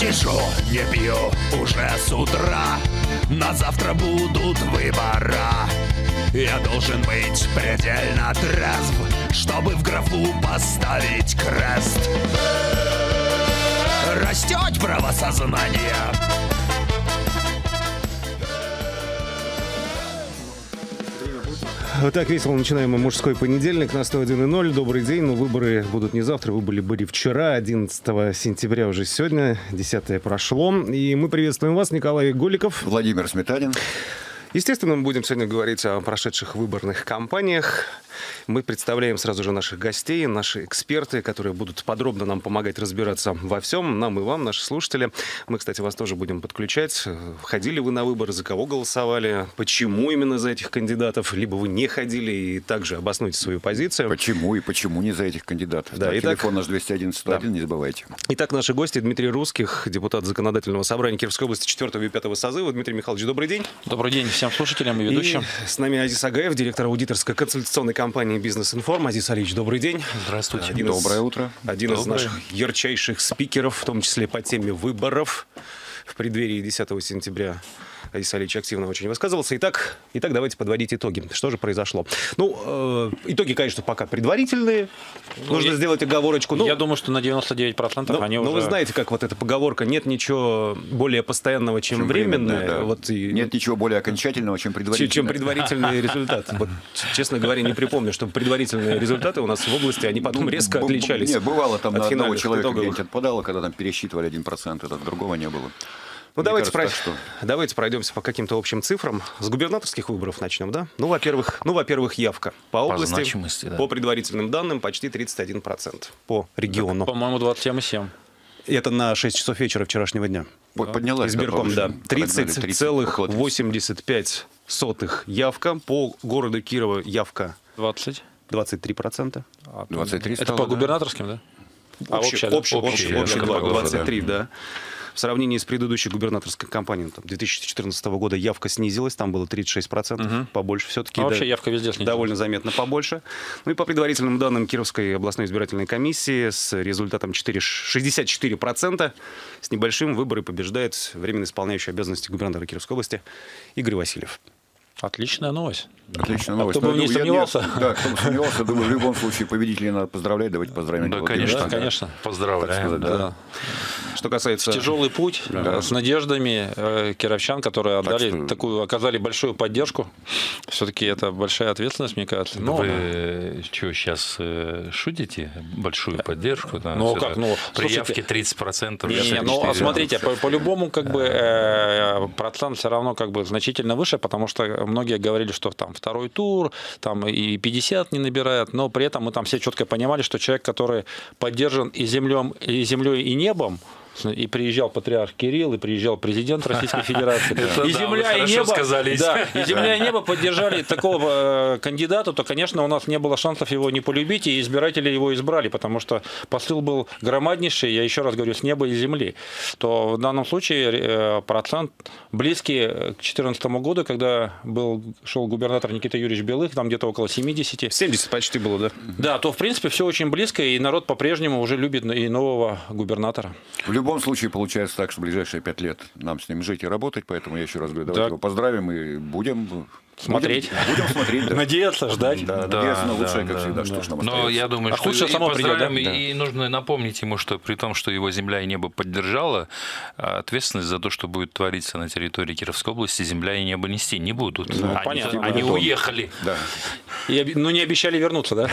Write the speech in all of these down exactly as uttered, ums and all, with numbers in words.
сижу, не пью уже с утра. На завтра будут выбора. Я должен быть предельно трезв, чтобы в графу поставить крест. Растет правосознание. Вот так весело начинаем мы мужской понедельник на сто один и ноль. Добрый день. Но выборы будут не завтра, выборы были вчера, одиннадцатого сентября уже сегодня, десятое прошло. И мы приветствуем вас, Николай Голиков. Владимир Сметанин. Естественно, мы будем сегодня говорить о прошедших выборных кампаниях. Мы представляем сразу же наших гостей, наши эксперты, которые будут подробно нам помогать разбираться во всем, нам и вам, наши слушатели. Мы, кстати, вас тоже будем подключать. Ходили вы на выборы, за кого голосовали, почему именно за этих кандидатов, либо вы не ходили, и также обоснуйте свою позицию. Почему и почему не за этих кандидатов. Да, да, итак, телефон наш двести один сто один, да. Не забывайте. Итак, наши гости: Дмитрий Русских, депутат Законодательного собрания Кировской области четвёртого и пятого созыва. Дмитрий Михайлович, добрый день. Добрый день всем слушателям и ведущим. И с нами Азиз Агаев, директор аудиторской консультационной компании «Бизнес-информ». Азиз Алиевич, добрый день. Здравствуйте. Один Доброе из, утро. Один Доброе. из наших ярчайших спикеров, в том числе по теме выборов в преддверии десятого сентября. Азиз Алиевич активно очень высказывался. Итак, итак, давайте подводить итоги. Что же произошло? Ну, э, итоги, конечно, пока предварительные. Ну, Нужно я, сделать оговорочку. Ну, я думаю, что на девяносто девять процентов ну, они ну, уже... Ну, вы знаете, как вот эта поговорка: нет ничего более постоянного, чем, чем временное. временное да. Вот и... Нет ничего более окончательного, чем предварительное. Чем предварительный результат. Вот, честно говоря, не припомню, чтобы предварительные результаты у нас в области, они потом резко отличались. Нет, бывало там на одного человека итоговых. где-нибудь отпадало, когда там пересчитывали один процент, это другого не было. Ну, давайте, кажется, про... так, что... давайте пройдемся по каким-то общим цифрам. С губернаторских выборов начнем, да? Ну, во-первых, ну, во-первых, явка по области, по значимости, да. По предварительным данным, почти тридцать один процент по региону. Так, по-моему, двадцать семь и семь. Это на шесть часов вечера вчерашнего дня. Поднялась. Избирком, да. тридцать целых восемьдесят пять сотых явка. По городу Кирова явка двадцать. двадцать три процента. двадцать три Это стало, по да? губернаторским, да? А общий, общая, общий, да? общий, общий, общий, общий двадцать три, да. да. В сравнении с предыдущей губернаторской кампанией, там, две тысячи четырнадцатого года, явка снизилась, там было тридцать шесть процентов, угу. Побольше все-таки. А да, вообще явка везде снизилась. Довольно заметно побольше. Ну и по предварительным данным Кировской областной избирательной комиссии с результатом шестьдесят четыре процента с небольшим выборы побеждает временно исполняющий обязанности губернатора Кировской области Игорь Васильев. Отличная новость. Отличная новость. А кто бы не сомневался. Я, да, кто бы сомневался, думаю, в любом случае победителей надо поздравлять, давайте поздравим. Да, конечно, да, конечно. Поздравляем. Сказать, да. Да. Что касается... Тяжелый путь, да. С надеждами э, кировчан, которые отдали так что... такую, оказали большую поддержку. Все-таки это большая ответственность, мне кажется. Но... Вы что, сейчас э, шутите? Большую поддержку? Да, ну, как? Ну, при явке тридцать процентов. Не, не, ну, смотрите, по- по-любому как бы, э, процент все равно как бы значительно выше, потому что многие говорили, что там второй тур, там и пятьдесят не набирает, но при этом мы там все четко понимали, что человек, который поддержан и землем, и землей, и небом, и приезжал патриарх Кирилл, и приезжал президент Российской Федерации. И земля, и небо, да, и земля и небо поддержали такого кандидата, то, конечно, у нас не было шансов его не полюбить, и избиратели его избрали, потому что посыл был громаднейший, я еще раз говорю, с неба и земли. То в данном случае процент близкий к две тысячи четырнадцатому году, когда был, шел губернатор Никита Юрьевич Белых, там где-то около семьдесят. семьдесят почти было, да? Да, то, в принципе, все очень близко, и народ по-прежнему уже любит и нового губернатора. В любом случае получается так, что в ближайшие пять лет нам с ним жить и работать, поэтому я еще раз говорю, давайте да. его поздравим и будем... Смотреть. Будем, будем смотреть, да. Надеяться, ждать. Да, да, надеяться на лучшее, да, как всегда, да, что да. ж нам Но остается. я думаю, а что лучше и само придет, поздравим, да? и нужно напомнить ему, что при том, что его земля и небо поддержала, ответственность за то, что будет твориться на территории Кировской области, земля и небо нести не будут. Ну, они понятно. они Потом. уехали. Да. И, ну, не обещали вернуться, да?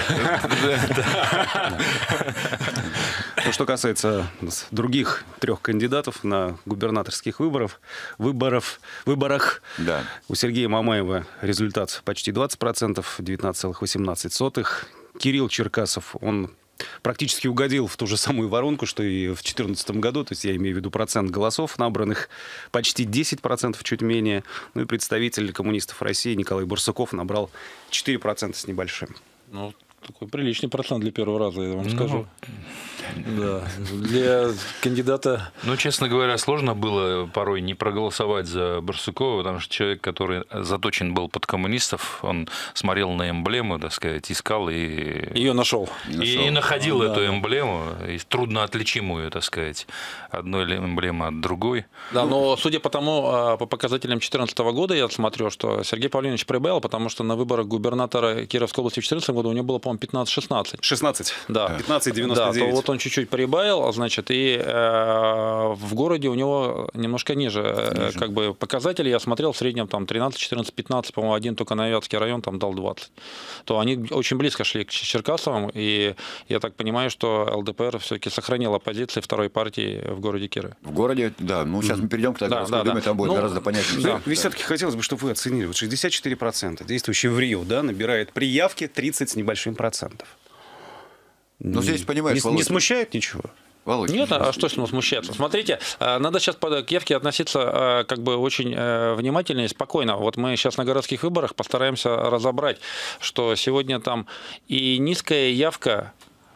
Что касается других трех кандидатов на губернаторских выборах, выборов, выборах Да. у Сергея Мамаева результат почти двадцать процентов, девятнадцать целых восемнадцать сотых. Кирилл Черкасов, он практически угодил в ту же самую воронку, что и в две тысячи четырнадцатом году, то есть я имею в виду процент голосов набранных, почти десять процентов, чуть менее. Ну и представитель коммунистов России Николай Барсуков набрал четыре процента с небольшим. Ну, такой приличный процент для первого раза, я вам Ну, скажу. Да, для кандидата... Ну, честно говоря, сложно было порой не проголосовать за Барсукова, потому что человек, который заточен был под коммунистов, он смотрел на эмблему, так сказать, искал и... Ее нашел. И, и находил да, эту да. эмблему, и трудно отличимую, так сказать, одной эмблемы от другой. Да, но судя по тому, по показателям две тысячи четырнадцатого года, я смотрю, что Сергей Павлович прибавил, потому что на выборах губернатора Кировской области в две тысячи четырнадцатом году у него было, по-моему, пятнадцать-шестнадцать. шестнадцать. Да. пятнадцать девяносто девять. Да, то вот он чуть-чуть прибавил, значит, и э, в городе у него немножко ниже, ниже. Как бы показатели. Я смотрел в среднем там тринадцать, четырнадцать, пятнадцать, по-моему, один только Новятский район там дал двадцать. То они очень близко шли к Черкасовым, и я так понимаю, что ЛДПР все-таки сохранила позиции второй партии в городе Кирове. В городе, да. Ну, сейчас мы перейдем к Да, Городской да, думе, да. там будет Ну, гораздо понятнее. Да. Да. Ведь все-таки хотелось бы, чтобы вы оценили. Вот шестьдесят четыре процента действующие в Рио, да, набирает при явке тридцать с небольшим процентов. Ну, здесь, понимаешь, не, не Володя, смущает ничего? Володь, Нет, а что с ним смущаться? Смотрите, надо сейчас к явке относиться как бы очень внимательно и спокойно. Вот мы сейчас на городских выборах постараемся разобрать, что сегодня там и низкая явка,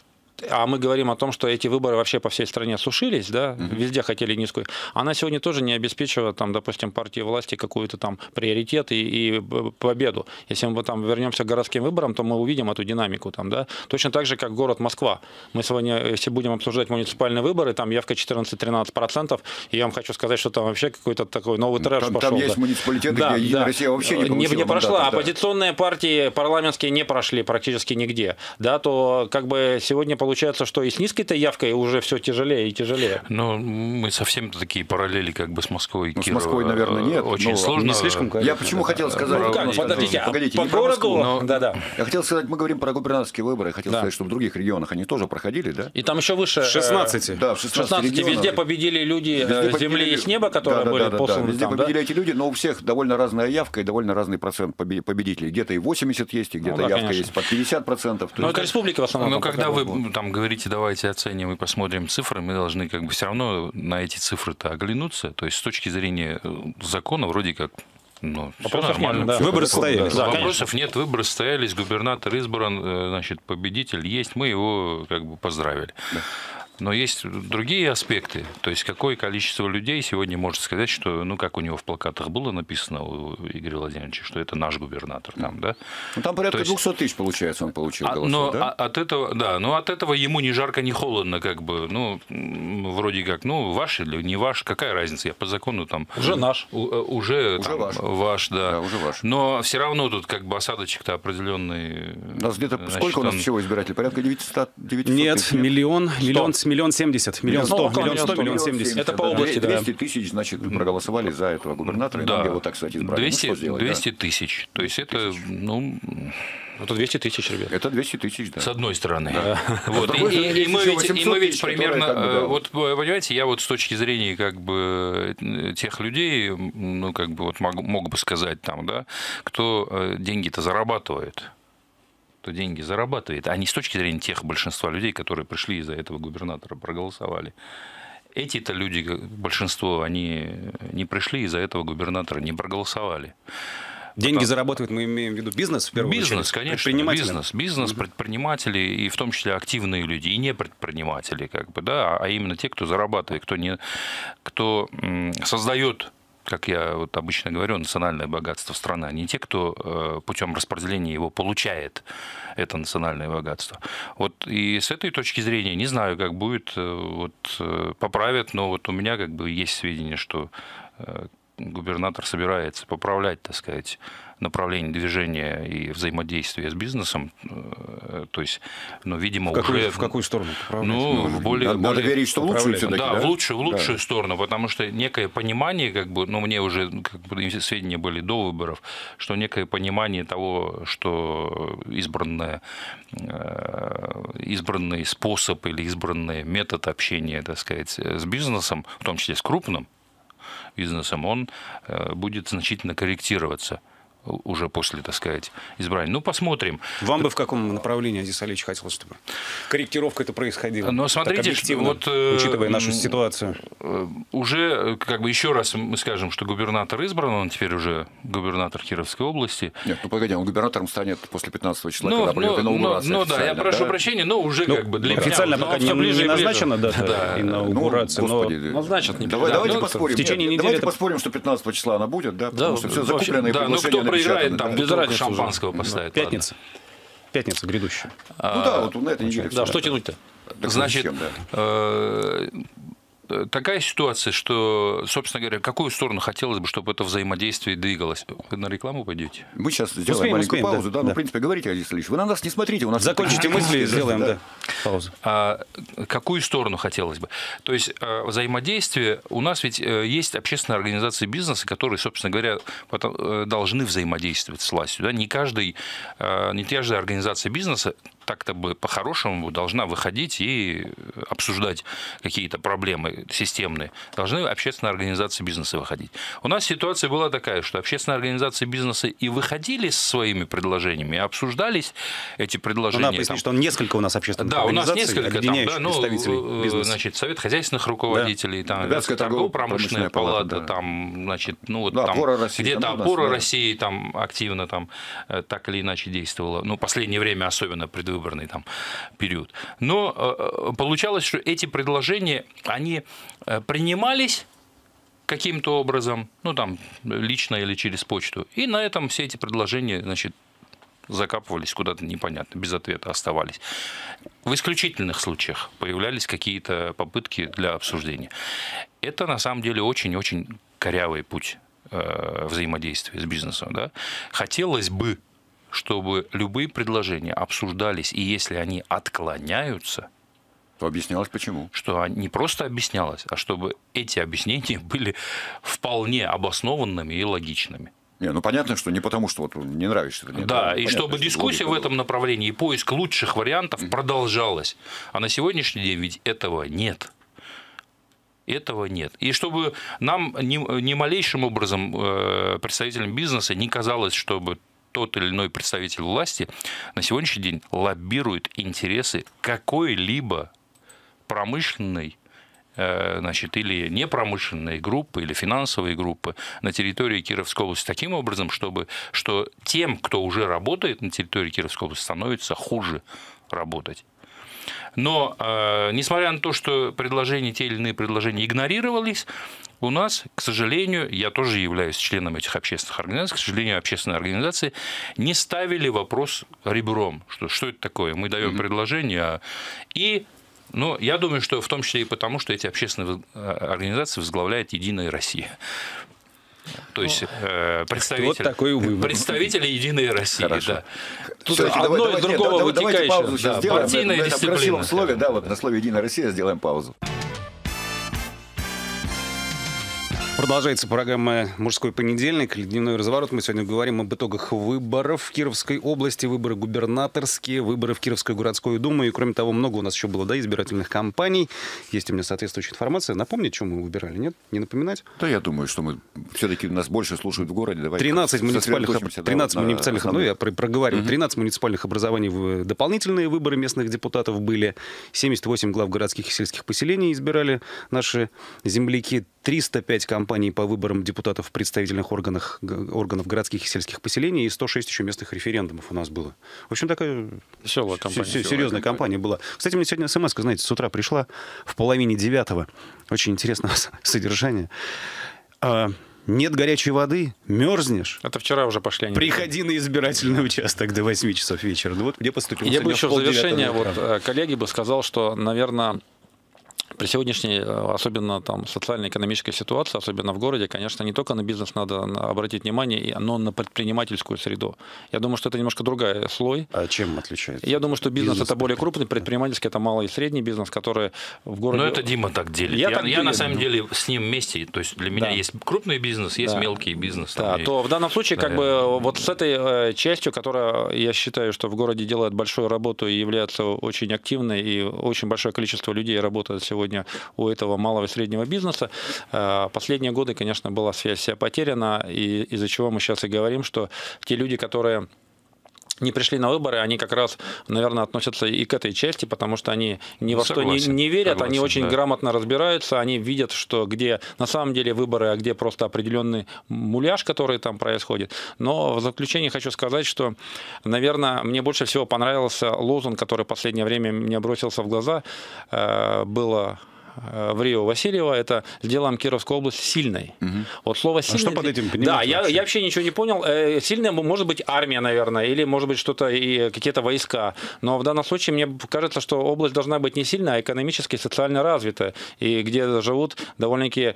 а мы говорим о том, что эти выборы вообще по всей стране сушились, да, угу. Везде хотели низкую. Она сегодня тоже не обеспечивает, там, допустим, партии власти какой-то там приоритет и, и победу. Если мы там вернемся к городским выборам, то мы увидим эту динамику там, да. Точно так же, как город Москва. Мы сегодня, если будем обсуждать муниципальные выборы, там явка четырнадцать-тринадцать процентов, и я вам хочу сказать, что там вообще какой-то такой новый трэш там, пошел. Там есть да. муниципалитеты, да, где Единая да. Россия вообще не получила Не, не прошла, мандатов, да. оппозиционные партии парламентские не прошли практически нигде, да, то как бы сегодня получается, что и с низкой-то явкой уже все тяжелее и тяжелее. Но мы совсем такие параллели как бы с Москвой и Ну, с Кирово. Москвой, наверное, нет. Очень но сложно. Не слишком, Я почему хотел сказать... Ну, как, ну, подождите, погодите, по не про городу... Москву, но... да, да. Я хотел сказать, мы говорим про губернаторские выборы, я хотел Да. сказать, что в других регионах они тоже проходили, да? И там еще выше... шестнадцать. Да, в шестнадцати шестнадцать регионах. Везде победили люди Везде с победили земли и люди. с неба, которые да, были да, да, посланы да. Везде там, победили да? эти люди, но у всех довольно разная явка и довольно разный процент победителей. Где-то и восемьдесят есть, и где-то Ну, да, явка конечно. есть под пятьдесят процентов. Ну, это республика в основном. Но там когда такая. вы там говорите, давайте оценим и посмотрим цифры, мы должны как бы все равно на эти цифры-то оглянуться. То есть с точки зрения закона вроде как ну, все Вопросов нормально. нет, да. Всё Выборы хорошо. состоялись. Да, Вопросов нет, выборы состоялись, губернатор избран, значит, победитель есть, мы его как бы поздравили. Да. Но есть другие аспекты. То есть, какое количество людей сегодня может сказать, что, ну, как у него в плакатах было написано, у Игоря Владимировича, что это наш губернатор там, да? Ну, там порядка То есть- двухсот тысяч, получается, он получил А, голосов, но да? а- от этого, да, но от этого ему ни жарко, ни холодно, как бы, ну, м, вроде как, ну, ваш или не ваш, какая разница, я по закону там... Уже наш. У- э, уже Уже там, ваш. ваш, да. Да, уже ваш. Но все равно тут как бы осадочек-то определенный. У нас где-то, значит, сколько у нас он- всего избирателей? Порядка девятисот, девятисот Нет, тысяч? миллион, миллион, миллион семьдесят, миллион Ну, сто, около миллион сто, миллион миллион сто. семьдесят. Это по области, да. двести тысяч, значит, проголосовали за этого губернатора, и нам его, так сказать, избрали. двести, Ну, что сделать, да? двести тысяч. То есть это, ну, Это двести тысяч, ребят. Это двести тысяч, да. с одной стороны. Вот. А с И, другой и- стороны, и есть мы еще ведь, и восемьсот мы ведь тысяч, примерно, которые как бы, да. э, вот понимаете, я вот с точки зрения как бы э, тех людей, ну как бы вот мог, мог бы сказать там, да, кто э, деньги-то зарабатывает, кто деньги зарабатывает, а не с точки зрения тех большинства людей, которые пришли из-за этого губернатора, проголосовали. Эти-то люди, большинство, они не пришли из-за этого губернатора, не проголосовали. Деньги Потому- зарабатывают, мы имеем в виду бизнес, в первую Бизнес, очередь. конечно, Предприниматели. бизнес, бизнес, предприниматели и в том числе активные люди и не предприниматели, как бы, да, а именно те, кто зарабатывает, кто не, кто м, создает, как я вот обычно говорю, национальное богатство страны, а не те, кто э, путем распределения его получает это национальное богатство. Вот и с этой точки зрения не знаю, как будет, э, вот э, поправят, но вот у меня как бы есть сведения, что э, губернатор собирается поправлять, так сказать, направление движения и взаимодействия с бизнесом, то есть, ну, видимо, В какую, уже... в какую сторону поправлять? Ну, в более, Надо, надо более- верить, что в лучшую поправлять. все-таки, да, да? в лучшую, в лучшую Да. сторону, потому что некое понимание, как бы, ну, мне уже как бы, сведения были до выборов, что некое понимание того, что избранное, э, избранный способ или избранный метод общения, так сказать, с бизнесом, в том числе с крупным бизнесом, он э, будет значительно корректироваться. уже после, так сказать, избрания. Ну, посмотрим. Вам бы в каком направлении, Азиз Алиевич, хотелось, чтобы корректировка это происходила? Но смотрите, так вот, учитывая нашу ситуацию. Уже, как бы, еще раз мы скажем, что губернатор избран, он теперь уже губернатор Кировской области. Нет, ну погоди, он губернатором станет после пятнадцатого числа, ну, когда придет ну, инаугурация. Ну, да, я прошу да? прощения, но уже ну, как бы для меня... официально пока не, ближе, не ближе. назначена дата да. инаугурации, ну, господи, но... Назначат, не Давай, да, давайте ну, поспорим. в течение Нет, недели давайте это... поспорим, что пятнадцатого числа она будет, да, потому Да, что все вообще, закупленные Да, ну приглашения кто проиграет, напечатаны, там, да. без разницы шампанского поставит. Пятница. Пятница грядущая. Ну да, вот на этой неделе. Да, что тянуть-то? Так Значит, зачем, да? э, такая ситуация, что, собственно говоря, в какую сторону хотелось бы, чтобы это взаимодействие двигалось? Вы на рекламу пойдете? Мы сейчас сделаем Успеем, маленькую успеем, паузу, да, да, ну, да. в принципе, говорите, Азиз Алиевич, вы на нас не смотрите, у нас... Закончите мысли и сделаем, да, паузу. А какую сторону хотелось бы? То есть э, взаимодействие, у нас ведь э, есть общественные организации бизнеса, которые, собственно говоря, потом, э, должны взаимодействовать с властью. Да? Не, каждый, э, не каждая организация бизнеса так-то бы по-хорошему должна выходить и обсуждать какие-то проблемы системные. Должны общественные организации бизнеса выходить. У нас ситуация была такая, что общественные организации бизнеса и выходили со своими предложениями, и обсуждались эти предложения. Надо пояснить, что несколько у нас общественных Да, у нас организаций, несколько там, объединяющих да, ну, представителей бизнеса. значит, Совет хозяйственных руководителей, Да. там, Вятская торгово-промышленная торгово-промышленная палата, палата, да. там, значит, ну, вот Да, там «Опора России», где-то там у нас, опора да. России там активно там э, так или иначе действовала. Ну, последнее время особенно предвыборный там период. Но э, получалось, что эти предложения, они э, принимались каким-то образом, ну, там, лично или через почту, и на этом все эти предложения, значит, закапывались куда-то непонятно, без ответа оставались. В исключительных случаях появлялись какие-то попытки для обсуждения. Это, на самом деле, очень-очень корявый путь э, взаимодействия с бизнесом. Да? Хотелось бы, чтобы любые предложения обсуждались, и если они отклоняются, То объяснялось, почему. что не просто объяснялось, а чтобы эти объяснения были вполне обоснованными и логичными. Не, ну понятно, что не потому, что вот не нравится. Это, нет, Да, ну, и понятно, чтобы что дискуссия в логика этом направлении и поиск лучших вариантов продолжалась. А на сегодняшний день ведь этого нет. Этого нет. И чтобы нам ни, ни малейшим образом э, представителям бизнеса не казалось, чтобы тот или иной представитель власти на сегодняшний день лоббирует интересы какой-либо промышленной, э, значит, или непромышленной группы, или финансовой группы на территории Кировской области таким образом, чтобы, что тем, кто уже работает на территории Кировской области, становится хуже работать. Но, э, несмотря на то, что предложения, те или иные предложения игнорировались, у нас, к сожалению, я тоже являюсь членом этих общественных организаций, к сожалению, общественные организации не ставили вопрос ребром, что, что это такое, мы даем mm-hmm. предложение, и, ну, я думаю, что в том числе и потому, что эти общественные организации возглавляет «Единая Россия». То есть э, представители, вот такой выбор. представители «Единой России». Да. Тут Всё-таки одно давай- из давай- другого нет, давайте вытекающее. паузу сейчас Да, сделаем. партийная на, на этом дисциплина, красивом слове, скажем. да, вот на слове «Единая Россия» сделаем паузу. Продолжается программа «Мужской понедельник», «Дневной разворот». Мы сегодня говорим об итогах выборов в Кировской области, выборы губернаторские, выборы в Кировскую городскую думу. И, кроме того, много у нас еще было, да, избирательных кампаний. Есть у меня соответствующая информация. Напомнить, чем мы выбирали, нет? Не напоминать? Да, я думаю, что мы все-таки нас больше слушают в городе. Давайте тринадцать муниципальных, сосредоточимся, да, тринадцать вот на муниципальных, ну, основных. я про- проговорю, Мгм. тринадцать муниципальных образований, в дополнительные выборы местных депутатов были, семьдесят восемь глав городских и сельских поселений избирали наши земляки, триста пять кампаний по выборам депутатов в представительных органах, г- органов городских и сельских поселений и сто шесть еще местных референдумов у нас было. В общем, такая Веселая компания. се- се- серьезная кампания была. Кстати, мне сегодня смс-ка, знаете, с утра пришла в половине девятого. Очень интересное содержание. А, нет горячей воды, мерзнешь. Это вчера уже пошли они. Приходи на избирательный участок до восьми часов вечера. Ну вот где поступил. Я бы сегодня еще в полдевятого завершение, утра. вот, э, коллеги бы сказал, что, наверное, при сегодняшней, э, особенно там социально-экономической ситуации, особенно в городе, конечно, не только на бизнес надо на- обратить внимание, и- но на предпринимательскую среду. Я думаю, что это немножко другой слой. А чем отличается? Я думаю, что бизнес, Бизнес это более крупный, предпринимательский это малый и средний бизнес, который в городе... Но это Дима так делит. Я Я, так я делю, на самом ну. деле с ним вместе. То есть для меня Да. есть крупный бизнес, есть Да. мелкий бизнес. Да, там, и- то в данном случае, как Да. бы, вот с этой э, частью, которая, я считаю, что в городе делает большую работу и является очень активной, и очень большое количество людей работает сегодня сегодня у этого малого и среднего бизнеса. Последние годы, конечно, была связь вся потеряна, и из-за чего мы сейчас и говорим, что те люди, которые не пришли на выборы, они как раз, наверное, относятся и к этой части, потому что они ни во что не, не верят, согласен, они очень да. грамотно разбираются, они видят, что где на самом деле выборы, а где просто определенный муляж, который там происходит. Но в заключение хочу сказать, что, наверное, мне больше всего понравился лозунг, который в последнее время мне бросился в глаза, было... в Рио Васильева, это «Сделаем Кировскую область сильной». Угу. Вот слово «сильной». А что под этим понимаете? Да, я, я вообще ничего не понял. Сильная может быть армия, наверное, или может быть что-то, и какие-то войска. Но в данном случае мне кажется, что область должна быть не сильная, а экономически и социально развитая. И где живут довольно-таки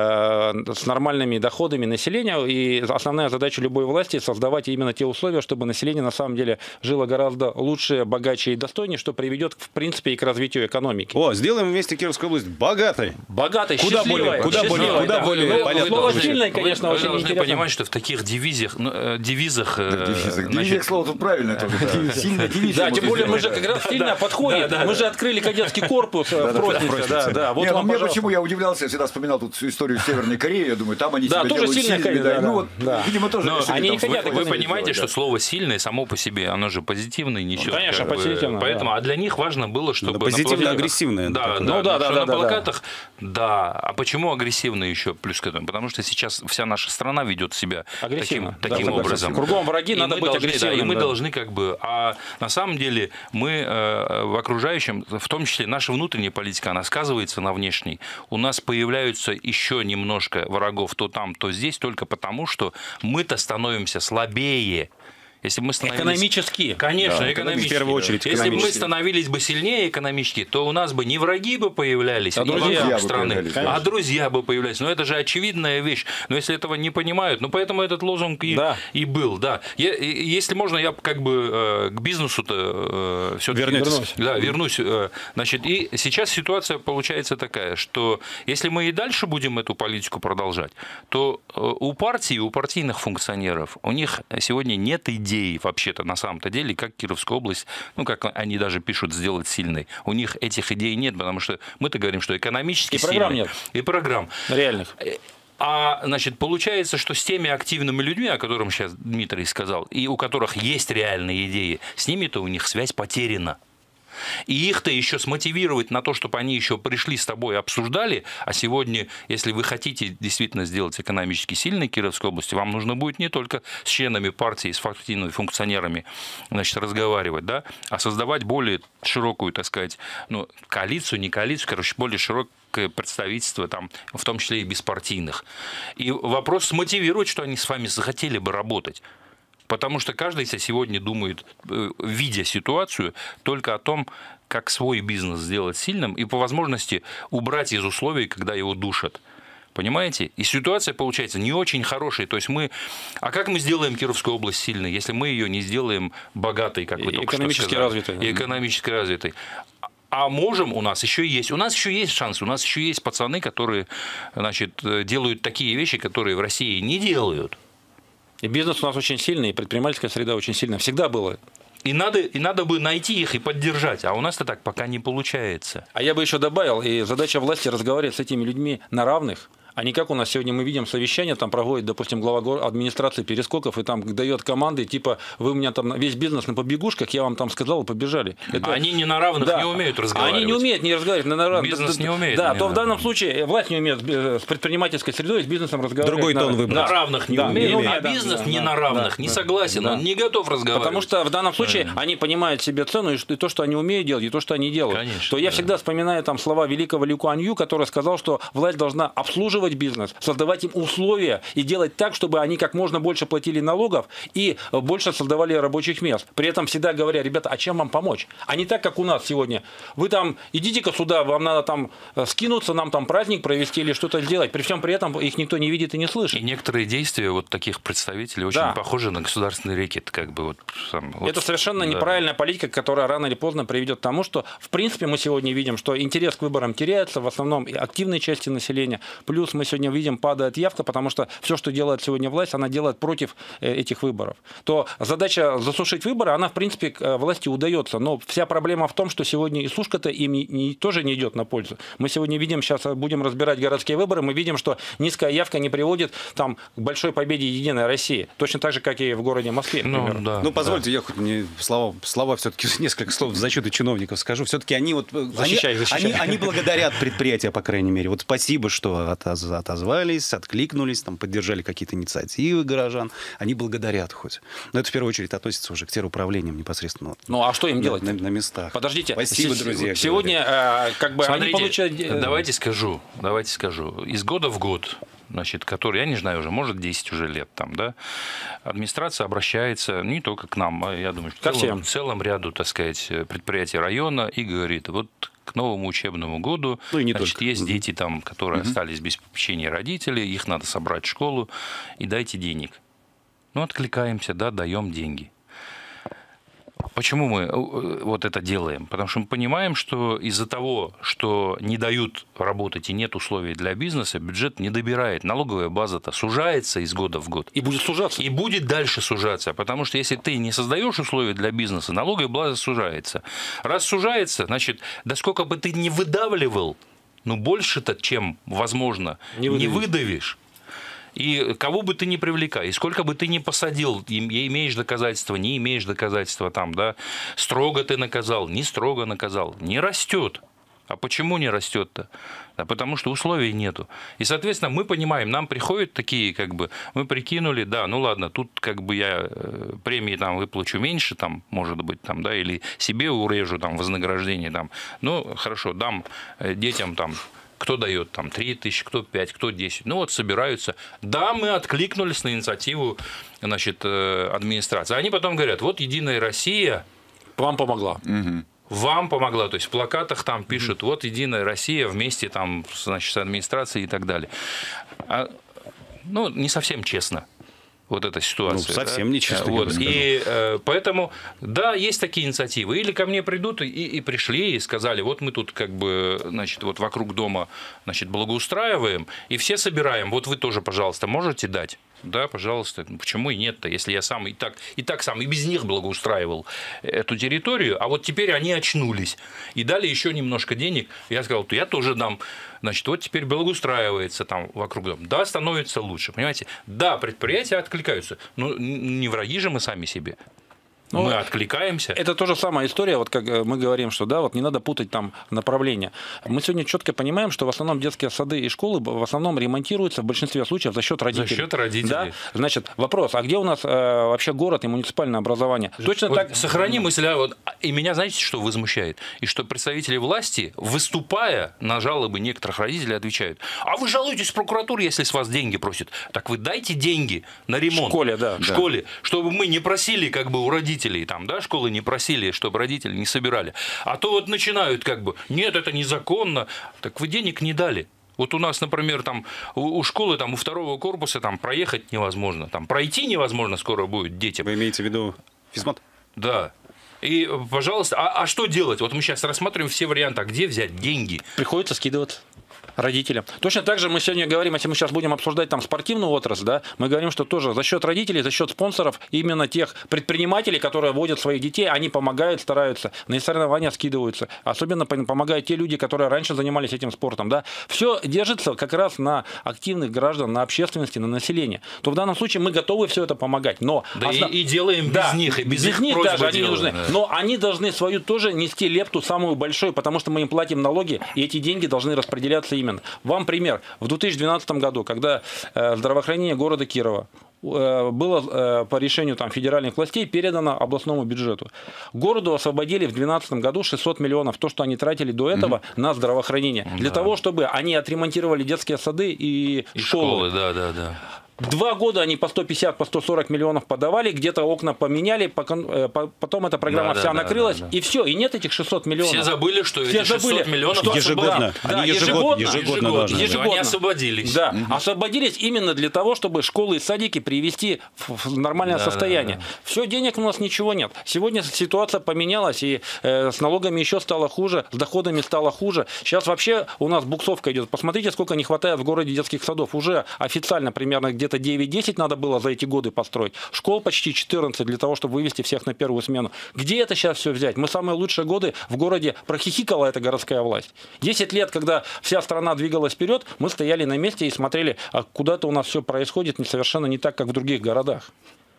э, с нормальными доходами населения. И основная задача любой власти – создавать именно те условия, чтобы население на самом деле жило гораздо лучше, богаче и достойнее, что приведет, в принципе, и к развитию экономики. О, сделаем вместе Кировскую область богатой. Богатой, куда более, куда более, куда да. более ну, понятно. Слово «сильное», конечно, вы, очень вы должны интересно. понимать, что в таких дивизиях, ну, девизах... Да, девизах. Девизах слово тут правильное. Сильно девизия. Да, тем более мы же как раз сильно подходим. Мы же открыли кадетский корпус в Проснице. Да, вот вам, мне почему я удивлялся, я всегда вспоминал тут историю Северной Кореи, я думаю, там они себя делают сильными. Ну вот, видимо, тоже... Вы понимаете, что слово «сильное» само по себе, оно же позитивное несет. Конечно, позитивное. Поэтому, а для них важно было, чтобы... Позитивно-агрессивное. Да, ну да, да, да. На плакатах, да. А почему агрессивно еще плюс к этому? Потому что сейчас вся наша страна ведет себя таким, таким да, образом. Кругом враги, и надо быть должны, агрессивным. Да, и мы да. должны как бы... А на самом деле мы э, в окружающем, в том числе наша внутренняя политика, она сказывается на внешней. У нас появляются еще немножко врагов то там, то здесь, только потому, что мы-то становимся слабее. Если мы становились... Экономически. Конечно, да, экономически. В первую очередь Если бы мы становились бы сильнее экономически, то у нас бы не враги бы появлялись, а не друзья страны, а друзья бы появлялись. Но это же очевидная вещь. Но если этого не понимают, ну поэтому этот лозунг и, да. и был. Да. Я, если можно, я как бы к бизнесу-то э, все-таки вернусь. Да, вернусь. Значит, и сейчас ситуация получается такая, что если мы и дальше будем эту политику продолжать, то у партии, у партийных функционеров, у них сегодня нет идей, идеи вообще-то на самом-то деле, как Кировскую область, ну, как они даже пишут, сделать сильной. У них этих идей нет, потому что мы-то говорим, что экономически и программ сильной. нет. И программ. Реальных. А, значит, получается, что с теми активными людьми, о которых сейчас Дмитрий сказал, и у которых есть реальные идеи, с ними-то у них связь потеряна. И их-то еще смотивировать на то, чтобы они еще пришли с тобой и обсуждали, а сегодня, если вы хотите действительно сделать экономически сильной Кировской области, вам нужно будет не только с членами партии, с партийными функционерами, значит, разговаривать, да, а создавать более широкую, так сказать, ну, коалицию, не коалицию, короче, более широкую представительство, там, в том числе и беспартийных. И вопрос смотивировать, что они с вами захотели бы работать. Потому что каждый сегодня думает, видя ситуацию, только о том, как свой бизнес сделать сильным и по возможности убрать из условий, когда его душат. Понимаете? И ситуация получается не очень хорошая. То есть мы... А как мы сделаем Кировскую область сильной, если мы ее не сделаем богатой, как вы только что сказали? Развитой. И экономически развитой. А можем, у нас еще есть, у нас еще есть шанс, у нас еще есть пацаны, которые, значит, делают такие вещи, которые в России не делают. И бизнес у нас очень сильный, и предпринимательская среда очень сильная. Всегда было. И надо, и надо бы найти их и поддержать. А у нас-то так пока не получается. А я бы еще добавил, и задача власти разговаривать с этими людьми на равных. А не как у нас сегодня мы видим совещание, там проводит, допустим, глава администрации Перескоков, и там дает команды, типа, вы у меня там весь бизнес на побегушках, я вам там сказал, и побежали. Это... Они не на равных да. не умеют разговаривать. Они не умеют не разговаривать на равных. Бизнес не умеет. Да, то в данном случае власть не умеет с предпринимательской средой, с бизнесом разговаривать. Другой на... тон выбрать. На равных не да, умеет, не а бизнес да, не да, на равных, да, не согласен, да. он не готов разговаривать. Потому что в данном случае да. они понимают себе цену, и то, что они умеют делать, и то, что они делают. Конечно, то я да. всегда вспоминаю там слова великого Ли Куан Ю, который сказал, что власть должна обслуживать бизнес, создавать им условия и делать так, чтобы они как можно больше платили налогов и больше создавали рабочих мест. При этом всегда говоря, ребята, а чем вам помочь? А не так, как у нас сегодня. Вы там идите-ка сюда, вам надо там скинуться, нам там праздник провести или что-то сделать. При всем при этом их никто не видит и не слышит. И некоторые действия вот таких представителей очень да. похожи на государственный рэкет. Как бы вот, сам, вот, Это совершенно да. неправильная политика, которая рано или поздно приведет к тому, что в принципе мы сегодня видим, что интерес к выборам теряется, в основном активной части населения. Плюс мы сегодня видим, падает явка, потому что все, что делает сегодня власть, она делает против этих выборов. То задача засушить выборы, она, в принципе, власти удается. Но вся проблема в том, что сегодня и сушка-то им не, не, тоже не идет на пользу. Мы сегодня видим, сейчас будем разбирать городские выборы, мы видим, что низкая явка не приводит там, к большой победе Единой России. Точно так же, как и в городе Москве, ну, да, ну, позвольте, да. я хоть мне слова, слова все-таки несколько слов в защиту чиновников скажу. Все-таки они вот защищай, они, защищай. Они, они благодарят предприятия, по крайней мере. Вот спасибо, что отоз, отозвались, откликнулись, там, поддержали какие-то инициативы горожан. Они благодарят хоть. Но это в первую очередь относится уже к теруправлениям непосредственно. Ну, а что им делать? На, на местах. Подождите. Спасибо, друзья. Сегодня э, как бы Смотрите, они получают... Давайте скажу, давайте скажу. Из года в год, значит, который, я не знаю уже, может, десять уже лет там, да, администрация обращается не только к нам, а я думаю, что в целом, в целом ряду, так сказать, предприятий района и говорит, вот к новому учебному году, ну, и не значит, только. Есть угу. дети там, которые угу. остались без попечения родителей, их надо собрать в школу и дайте денег. Ну, откликаемся, да, даем деньги. Почему мы вот это делаем? Потому что мы понимаем, что из-за того, что не дают работать и нет условий для бизнеса, бюджет не добирает. Налоговая база-то сужается из года в год. И будет сужаться. И будет дальше сужаться. Потому что если ты не создаешь условия для бизнеса, налоговая база сужается. Раз сужается, значит, да сколько бы ты ни выдавливал, ну больше-то, чем возможно, не выдавишь. Не выдавишь. И кого бы ты ни привлекай, и сколько бы ты ни посадил, имеешь доказательства, не имеешь доказательства, там, да, строго ты наказал, не строго наказал, не растет. А почему не растет-то? Да потому что условий нету. И, соответственно, мы понимаем, нам приходят такие, как бы, мы прикинули, да, ну ладно, тут как бы я премии там выплачу меньше, там, может быть, там, да, или себе урежу там вознаграждение, там, ну, хорошо, дам детям там. Кто дает там три тысячи, кто пять, кто десять. Ну вот собираются. Да, мы откликнулись на инициативу, значит, администрации. Они потом говорят, вот Единая Россия вам помогла. Угу. Вам помогла. То есть в плакатах там пишут, вот Единая Россия вместе там, значит, с администрацией и так далее. А, ну, не совсем честно. Вот эта ситуация. Ну, совсем да? нечестно. Вот. И э, поэтому, да, есть такие инициативы. Или ко мне придут и, и пришли, и сказали, вот мы тут как бы, значит, вот вокруг дома, значит, благоустраиваем, и все собираем. Вот вы тоже, пожалуйста, можете дать? Да, пожалуйста. Почему и нет-то, если я сам и так, и так сам и без них благоустраивал эту территорию, а вот теперь они очнулись и дали еще немножко денег. Я сказал, то я тоже дам. Значит, вот теперь благоустраивается там вокруг дома. Да, становится лучше, понимаете? Да, предприятия откликаются, но не враги же мы сами себе. Ну, мы откликаемся. Это тоже самая история, вот как мы говорим, что да, вот не надо путать там направления. Мы сегодня четко понимаем, что в основном детские сады и школы в основном ремонтируются в большинстве случаев за счет родителей. За счет родителей. Да? Значит, вопрос, а где у нас э, вообще город и муниципальное образование? Точно вот так. Сохрани мысль, а вот, и меня, знаете, что возмущает? И что представители власти, выступая на жалобы некоторых родителей, отвечают, а вы жалуетесь в прокуратуру, если с вас деньги просят. Так вы дайте деньги на ремонт. В школе, да. В школе, да. Чтобы мы не просили как бы у родителей. Там, да, школы не просили, чтобы родители не собирали. А то вот начинают как бы, нет, это незаконно. Так вы денег не дали. Вот у нас, например, там у школы, там у второго корпуса там проехать невозможно, там пройти невозможно скоро будет детям. Вы имеете в виду физмат? Да. И, пожалуйста, а, а что делать? Вот мы сейчас рассматриваем все варианты, а где взять деньги? Приходится скидываться родителям. Точно так же мы сегодня говорим, если мы сейчас будем обсуждать там спортивную отрасль, да, мы говорим, что тоже за счет родителей, за счет спонсоров, именно тех предпринимателей, которые водят своих детей, они помогают, стараются, на соревнования скидываются. Особенно помогают те люди, которые раньше занимались этим спортом. Да. Все держится как раз на активных граждан, на общественности, на населении. То в данном случае мы готовы все это помогать. Но да основ... и, и делаем да, без них, и без, без их них даже они не нужны. Да. Но они должны свою тоже нести лепту самую большую, потому что мы им платим налоги, и эти деньги должны распределяться именно. Вам пример. В две тысячи двенадцатом году, когда здравоохранение города Кирова было по решению там, федеральных властей передано областному бюджету. Городу освободили в две тысячи двенадцатом году шестьсот миллионов, то, что они тратили до этого mm-hmm. на здравоохранение. Для да. того, чтобы они отремонтировали детские сады и, и школы. школы да, да, да. Два года они по сто пятьдесят, по сто сорок миллионов подавали, где-то окна поменяли, потом эта программа да, вся да, накрылась, да, да. и все, и нет этих шестисот миллионов. Все забыли, что все эти шестьсот забыли, миллионов что ежегодно. Да, да, ежегодно, ежегодно, ежегодно, ежегодно. Они освободились. Да, угу. освободились именно для того, чтобы школы и садики привести в нормальное да, состояние. Да, да. Все, денег у нас ничего нет. Сегодня ситуация поменялась, и э, с налогами еще стало хуже, с доходами стало хуже. Сейчас вообще у нас буксовка идет. Посмотрите, сколько не хватает в городе детских садов. Уже официально примерно где-то девять-десять надо было за эти годы построить. Школ почти четырнадцать для того, чтобы вывести всех на первую смену. Где это сейчас все взять? Мы самые лучшие годы в городе прохихикала эта городская власть. десять лет, когда вся страна двигалась вперед, мы стояли на месте и смотрели, а куда-то у нас все происходит совершенно не так, как в других городах.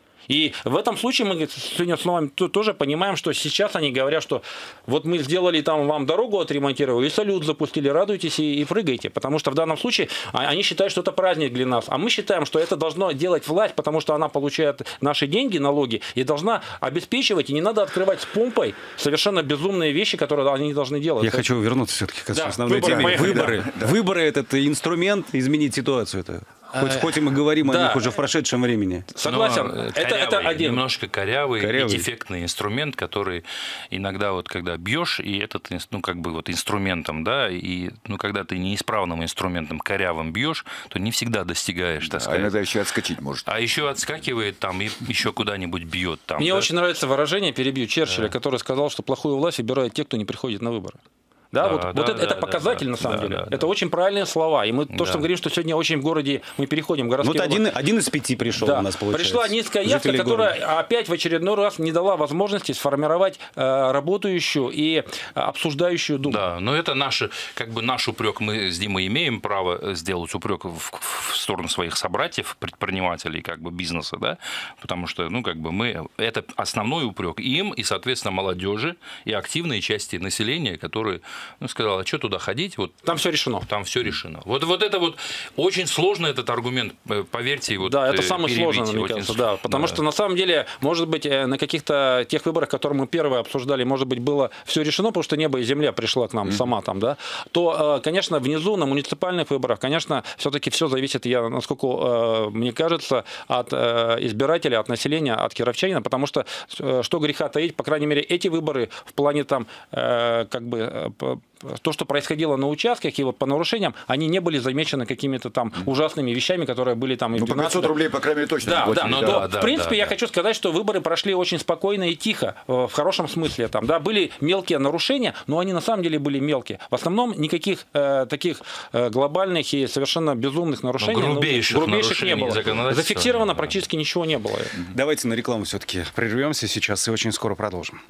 И в этом случае мы сегодня с вами тоже понимаем, что сейчас они говорят, что вот мы сделали там вам дорогу отремонтировали, и салют запустили, радуйтесь и, и прыгайте. Потому что в данном случае они считают, что это праздник для нас. А мы считаем, что это должно делать власть, потому что она получает наши деньги, налоги, и должна обеспечивать, и не надо открывать с помпой совершенно безумные вещи, которые они должны делать. Я хочу вернуться все-таки к да, основной выборы, теме. Выборы. Да. Выборы – это инструмент изменить ситуацию. Это. Хоть, хоть и мы говорим да. о них уже в прошедшем времени. Согласен. Это, корявый, это один. Немножко корявый, корявый и дефектный инструмент, который иногда вот когда бьешь, и этот, ну, как бы вот инструментом, да, и, ну, когда ты неисправным инструментом корявым бьешь, то не всегда достигаешь, так сказать. А иногда еще отскочить может. А еще отскакивает там и еще куда-нибудь бьет там. Мне да? очень нравится выражение, перебью, Черчилля, да. который сказал, что плохую власть выбирают те, кто не приходит на выборы. Да, да, вот, да, вот это, да, это показатель да, на самом да, деле. Да, это да. очень правильные слова. И мы то, да. что мы говорим, что сегодня очень в городе мы переходим в городские. Вот один, один из пяти пришел да. у нас, получается. Пришла низкая явка, которая города. опять в очередной раз не дала возможности сформировать э, работающую и обсуждающую Думу. Да, но это наш, как бы наш упрек. Мы с Димой имеем право сделать упрек в, в сторону своих собратьев, предпринимателей, как бы бизнеса, да, потому что, ну, как бы мы это основной упрек им и, соответственно, молодежи и активной части населения, которые ну, сказал, а что туда ходить? Вот, там все решено. Там все решено. Вот, вот это вот очень сложно этот аргумент, поверьте. Вот, да, это самый сложный, мне кажется, да. Потому да. что на самом деле, может быть, на каких-то тех выборах, которые мы первые обсуждали, может быть, было все решено, потому что небо и земля пришла к нам mm-hmm. сама там, да, то, конечно, внизу, на муниципальных выборах, конечно, все-таки все зависит, я, насколько мне кажется, от избирателя, от населения, от кировчанина, потому что, что греха таить, по крайней мере, эти выборы в плане там, как бы, то, что происходило на участках и вот по нарушениям, они не были замечены какими-то там ужасными вещами, которые были там... Ну, по пятьсот рублей, по крайней мере, точно. Да, да, но, да, но да, в принципе, да, я да. хочу сказать, что выборы прошли очень спокойно и тихо, в хорошем смысле. Там, да, были мелкие нарушения, но они на самом деле были мелкие. В основном никаких э, таких э, глобальных и совершенно безумных нарушений, ну, грубейших, ну, грубейших не было. Зафиксировано да. практически ничего не было. Давайте на рекламу все-таки прервемся сейчас и очень скоро продолжим.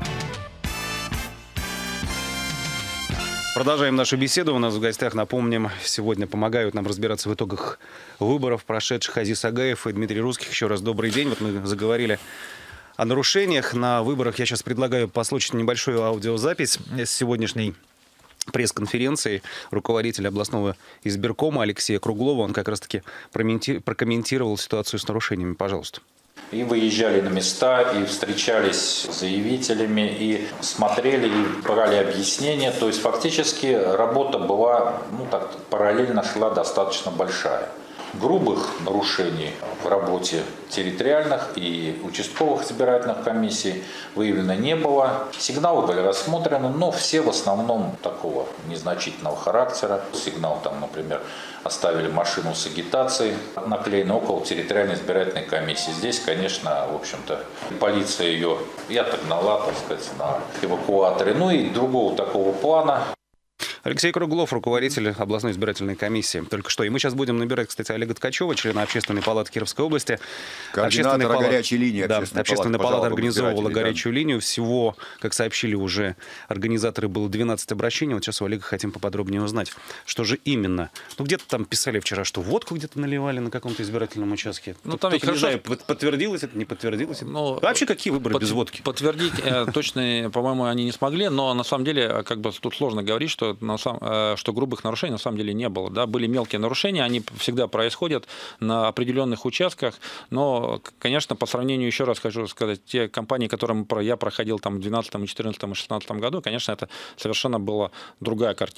Продолжаем нашу беседу. У нас в гостях, напомним, сегодня помогают нам разбираться в итогах выборов, прошедших Азиз Агаев и Дмитрий Русских. Еще раз добрый день. Вот мы заговорили о нарушениях на выборах. Я сейчас предлагаю послушать небольшую аудиозапись с сегодняшней пресс-конференции руководителя областного избиркома Алексея Круглова. Он как раз-таки прокомментировал ситуацию с нарушениями. Пожалуйста. И выезжали на места, и встречались с заявителями, и смотрели, и брали объяснения. То есть фактически работа была, ну так, параллельно шла достаточно большая. Грубых нарушений в работе территориальных и участковых избирательных комиссий выявлено не было. Сигналы были рассмотрены, но все в основном такого незначительного характера. Сигнал, там, например, оставили машину с агитацией, наклеенной около территориальной избирательной комиссии. Здесь, конечно, в общем-то, полиция ее и отогнала, так сказать, на эвакуаторе. Ну и другого такого плана. Алексей Круглов, руководитель областной избирательной комиссии. Только что. И мы сейчас будем набирать, кстати, Олега Ткачева, члена Общественной палаты Кировской области. Координатора палат... горячей линии. Да, Общественная палата организовывала горячую да. линию. Всего, как сообщили уже организаторы, было двенадцать обращений. Вот сейчас у Олега хотим поподробнее узнать, что же именно. Ну, где-то там писали вчера, что водку где-то наливали на каком-то избирательном участке. Ну, там Только, хорошо... не знаю, подтвердилось это, не подтвердилось это. Но... Вообще, какие выборы под... без водки? Подтвердить точно, по-моему, они не смогли, но на самом деле, как бы тут сложно говорить, что на самом что грубых нарушений на самом деле не было. Да? Были мелкие нарушения, они всегда происходят на определенных участках, но, конечно, по сравнению, еще раз хочу сказать, те компании, которым я проходил там, в две тысячи двенадцатом, две тысячи четырнадцатом и две тысячи шестнадцатом году, конечно, это совершенно была другая картинка.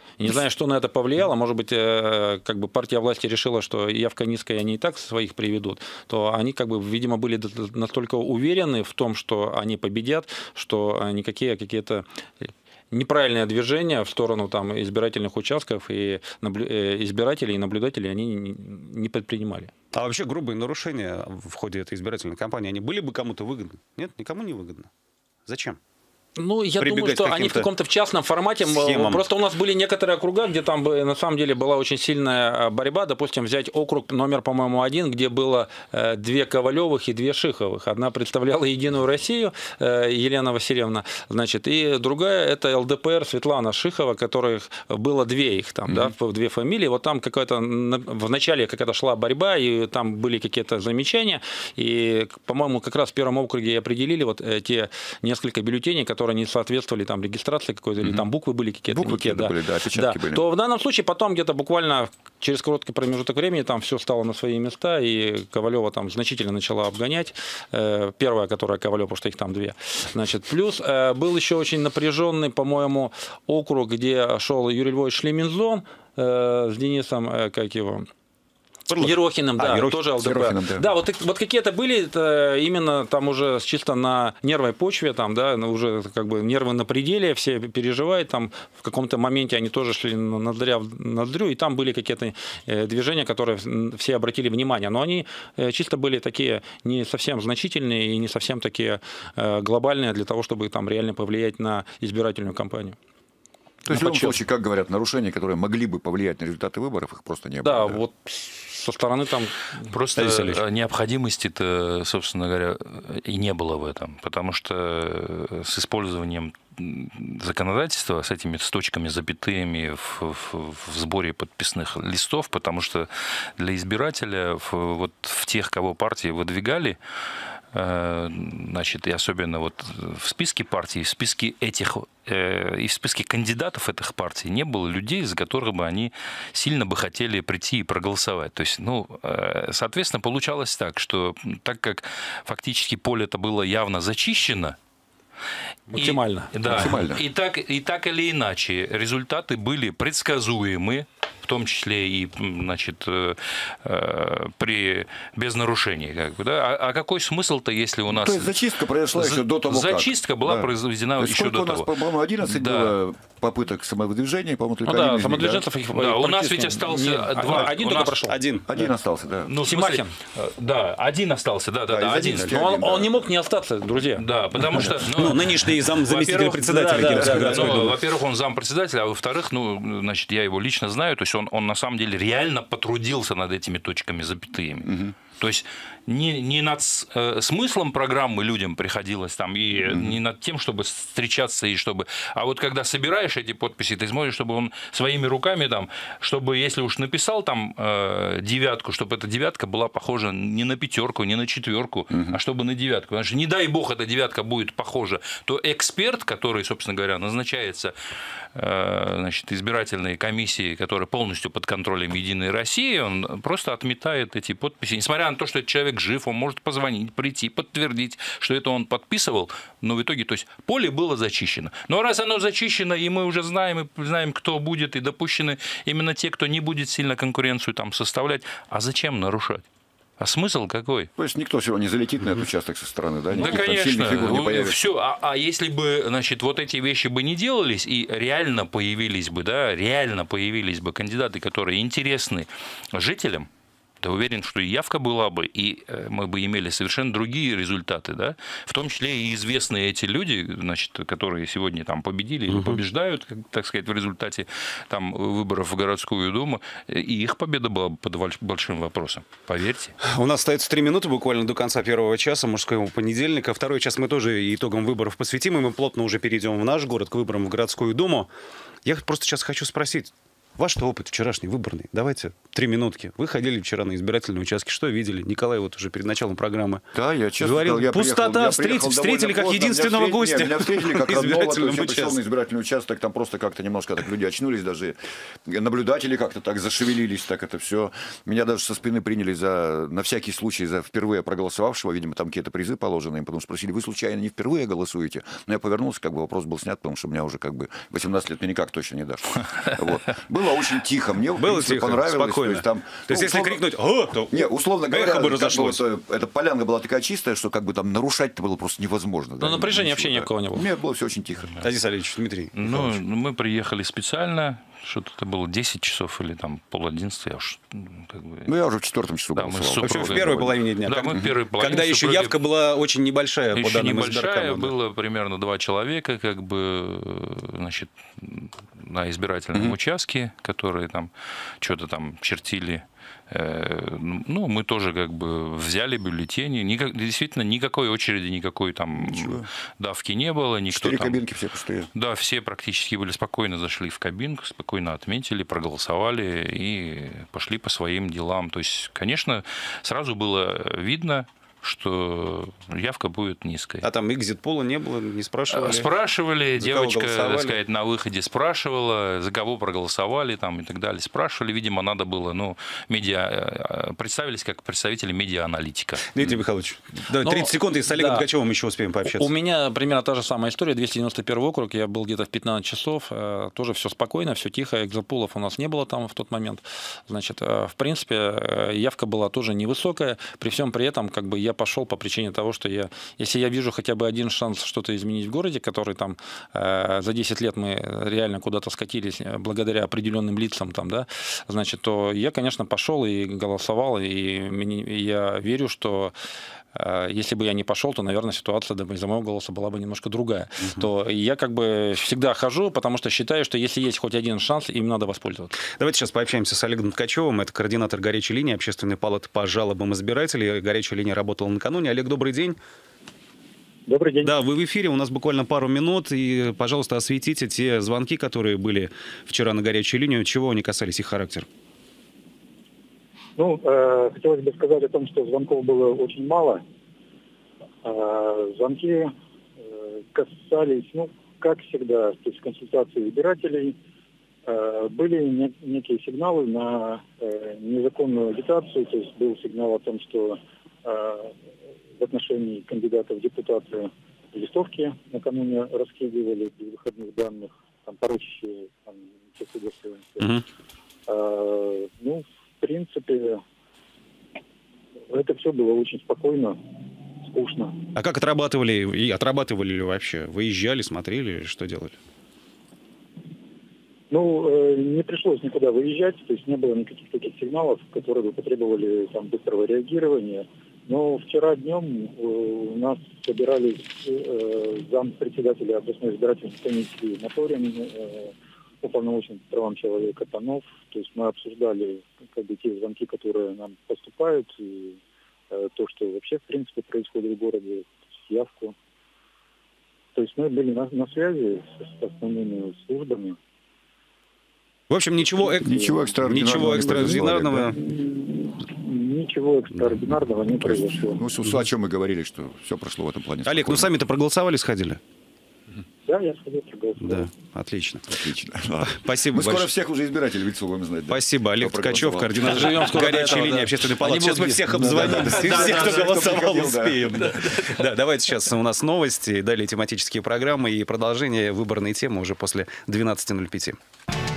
Не знаю, что на это повлияло. Может быть, как бы партия власти решила, что явка низкая, они и так своих приведут. То они, как бы, видимо, были настолько уверены в том, что они победят, что никакие какие-то неправильное движение в сторону там избирательных участков и избирателей и наблюдателей они не предпринимали. А вообще грубые нарушения в ходе этой избирательной кампании, они были бы кому-то выгодны? Нет, никому не выгодно. Зачем? Ну, я думаю, что они в каком-то в частном формате. Схемам. Просто у нас были некоторые округа, где там на самом деле была очень сильная борьба. Допустим, взять округ номер, по-моему, один, где было две Ковалевых и две Шиховых. Одна представляла Единую Россию, Елена Васильевна, значит, и другая это ЛДПР Светлана Шихова, которых было две их там, mm-hmm. да, две фамилии. Вот там какая-то в начале какая-то шла борьба, и там были какие-то замечания. И, по-моему, как раз в первом округе определили вот те несколько бюллетеней, которые не соответствовали там регистрации какой-то, mm-hmm. или там буквы были какие-то. Буквы какие, да. были, да, опечатки да. были. То в данном случае потом где-то буквально через короткий промежуток времени там все стало на свои места, и Ковалева там значительно начала обгонять. Первая, которая Ковалева, потому что их там две. Значит, плюс был еще очень напряженный, по-моему, округ, где шел Юрий Львович Шлеминзон с Денисом, как его... Ерохиным, да, а, Ерох... тоже ЛДПР. Ерохиным, да, да вот, вот какие-то были это именно там уже чисто на нервной почве, там, да, уже как бы нервы на пределе, все переживают, там в каком-то моменте они тоже шли ноздря в ноздрю, и там были какие-то движения, которые все обратили внимание, но они чисто были такие не совсем значительные и не совсем такие глобальные для того, чтобы там реально повлиять на избирательную кампанию. То есть, в любом случае, как говорят, нарушения, которые могли бы повлиять на результаты выборов, их просто не было. Да, да? вот со стороны там... Просто необходимости-то, собственно говоря, и не было в этом. Потому что с использованием законодательства, с этими с точками, запятыми в, в, в сборе подписных листов, потому что для избирателя в, вот в тех, кого партии выдвигали, значит, и особенно вот в списке партий, в списке этих и в списке кандидатов этих партий не было людей, за которых бы они сильно бы хотели прийти и проголосовать. То есть, ну, соответственно, получалось так, что так как фактически поле это было явно зачищено, максимально, и, да, максимально. И, так, и так или иначе результаты были предсказуемы, в том числе и, значит, э, э, при, без нарушений. Как бы, да? а, а какой смысл-то, если у нас... То есть зачистка произошла За, еще до того, Зачистка как. была да. произведена еще до того. У нас, по-моему, одиннадцать да. было попыток самовыдвижения, по-моему, только ну, один да, самовыдвиженцев да. да, у нас ведь остался нет, два. Один у только нас... прошел. Один. Один да. остался, да. Ну, Симахин. Да, один остался, да, да, да, да один. один. Он, один он да. не мог не остаться, друзья. Да, потому что... Ну, нынешний зам заместитель председателя да, Кировского да, городского да, дома. ну, во-первых, он зампредседателя, а во-вторых, ну, значит, я его лично знаю, то есть он, он на самом деле реально потрудился над этими точками запятыми. Угу. То есть не, не над э, смыслом программы людям приходилось там, и mm-hmm. не над тем, чтобы встречаться, и чтобы... А вот когда собираешь эти подписи, ты смотришь, чтобы он своими руками, там, чтобы, если уж написал там э, девятку, чтобы эта девятка была похожа не на пятерку, не на четверку, mm-hmm. а чтобы на девятку. Потому что не дай бог эта девятка будет похожа, то эксперт, который, собственно говоря, назначается э, значит, избирательной комиссией, которая полностью под контролем Единой России, он просто отметает эти подписи. Несмотря на то, что этот человек жив, он может позвонить, прийти, подтвердить, что это он подписывал, но в итоге, то есть поле было зачищено. Но раз оно зачищено, и мы уже знаем, и знаем, кто будет, и допущены именно те, кто не будет сильно конкуренцию там составлять, а зачем нарушать? А смысл какой? То есть никто сегодня не залетит на этот участок со стороны, да? Да, конечно. Все. А, а если бы, значит, вот эти вещи бы не делались, и реально появились бы, да, реально появились бы кандидаты, которые интересны жителям, я уверен, что и явка была бы, и мы бы имели совершенно другие результаты, да, в том числе и известные эти люди, значит, которые сегодня там победили или угу. побеждают, так сказать, в результате там выборов в городскую думу, и их победа была бы под большим вопросом, поверьте. У нас остается три минуты буквально до конца первого часа мужского понедельника. Второй час мы тоже итогам выборов посвятим, и мы плотно уже перейдем в наш город к выборам в городскую думу. Я просто сейчас хочу спросить, Ваш опыт вчерашний, выборный. Давайте три минутки. Вы ходили вчера на избирательные участки. Что видели? Николай вот уже перед началом программы да, я честно говорил, сказал, я пустота, приехал, встретили, я встретили как поздно. единственного меня гостя. Нет, меня встретили как родного, то есть я пришел на избирательный участок, там просто как-то немножко так люди очнулись, даже наблюдатели как-то так зашевелились, так это все. Меня даже со спины приняли за, на всякий случай, за впервые проголосовавшего, видимо, там какие-то призы положены им, потому что спросили, вы случайно не впервые голосуете? Но я повернулся, как бы вопрос был снят, потому что у меня уже как бы восемнадцать лет, мне никак точно не дашь. Вот. Было очень тихо, мне в Было принципе, тихо, понравилось. спокойно. То есть, там, то есть ну, если условно... крикнуть «О!», то не, условно говоря, эхо бы как бы, разошлось. вот, эта полянка была такая чистая, что как бы там нарушать-то было просто невозможно. Но да, напряжения ничего, вообще да. никакого не было. У меня было все очень тихо. Азиз Алиевич, Дмитрий Ну, Михайлович. мы приехали специально, что-то это было десять часов или там пол одиннадцати, я уж как бы... Ну, я уже в четвертом часу Да, мы с голосовал. В общем, в супругой первой довольно. половине дня. Да, Как- мы в первой половине. Когда еще супруги- явка была очень небольшая, по Еще данным небольшая, избиркома, да. было примерно два человека, как бы, значит, на избирательном Мгм. участке, которые там что-то там чертили. Э, Ну, мы тоже как бы взяли бюллетени. Никак- действительно, никакой очереди, никакой там Ничего. давки не было. Никто Четыре там... кабинки все пустые. Да, все практически были спокойно, зашли в кабинку, спокойно отметили, проголосовали и пошли по своим делам. То есть, конечно, сразу было видно, что явка будет низкой. А там экзит-пола не было, не спрашивали? Спрашивали, За кого девочка, голосовали? так сказать, на выходе спрашивала, за кого проголосовали там, и так далее. Спрашивали, видимо, надо было, ну, медиа, представились как представители медиа-аналитика. Дмитрий Михайлович, давай Ну, тридцать секунд, и с Олегом да. Ткачевым еще успеем пообщаться. У меня примерно та же самая история, двести девяносто первый округ, я был где-то в пятнадцать часов, э, тоже все спокойно, все тихо, экзопулов у нас не было там в тот момент. Значит, э, в принципе, э, явка была тоже невысокая, при всем при этом, как бы я пошел по причине того, что я, если я вижу хотя бы один шанс что-то изменить в городе, который там э, за десять лет мы реально куда-то скатились благодаря определенным лицам, там, да, значит, то я, конечно, пошел и голосовал, и мне- и я верю, что э, если бы я не пошел, то, наверное, ситуация да, из-за моего голоса была бы немножко другая. То я как бы всегда хожу, потому что считаю, что если есть хоть один шанс, им надо воспользоваться. Давайте сейчас пообщаемся с Олегом Ткачевым. Это координатор горячей линии Общественной палаты по жалобам избирателей. Горячая линия работала накануне. Олег, добрый день. Добрый день. Да, вы в эфире, у нас буквально пару минут. И, пожалуйста, осветите те звонки, которые были вчера на горячую линию. Чего они касались, их характер? Ну, э, хотелось бы сказать о том, что звонков было очень мало. Э, звонки э, касались, ну, как всегда, то есть консультации избирателей. Э, были не- некие сигналы на э, незаконную агитацию, то есть был сигнал о том, что э, в отношении кандидатов в депутаты листовки накануне раскидывали без выходных данных, там, порочащие там, часы достоинства. Мгм. Э, ну, в принципе, это все было очень спокойно, скучно. А как отрабатывали? И отрабатывали ли вообще? Выезжали, смотрели, что делали? Ну, э, не пришлось никуда выезжать, то есть не было никаких таких сигналов, которые бы потребовали там быстрого реагирования. Но вчера днем э, у нас собирались э, зампредседателя областной избирательной комиссии Моторин, э, уполномоченный по правам человека Панов. То есть мы обсуждали как бы, те звонки, которые нам поступают, и э, то, что вообще в принципе происходит в городе, то есть явку. То есть мы были на, на связи с, с основными службами. В общем, ничего, эк- Ничего экстраординарного ничего не экстраординарного. Ничего экстраординарного не произошло. Ну, с- с- о чем мы говорили, что все прошло в этом плане. Олег, ну спокойно. сами-то проголосовали, сходили? Да, я сходил, проголосовал. Да, отлично. Отлично. Ладно. Спасибо Мы скоро большое. всех уже избирателей в лицо будем знать. да. Спасибо. Олег Кто Ткачев, проголосовал. координатор Живем скоро до горячей этого, линии да. Общественной палаты. Они Сейчас мы будут всех есть. обзвоним, Да, все, да, все, да, кто да, голосовал, кто ходил, да. успеем. Да. Да, давайте сейчас у нас новости, далее тематические программы и продолжение выборной темы уже после двенадцати ноль пять.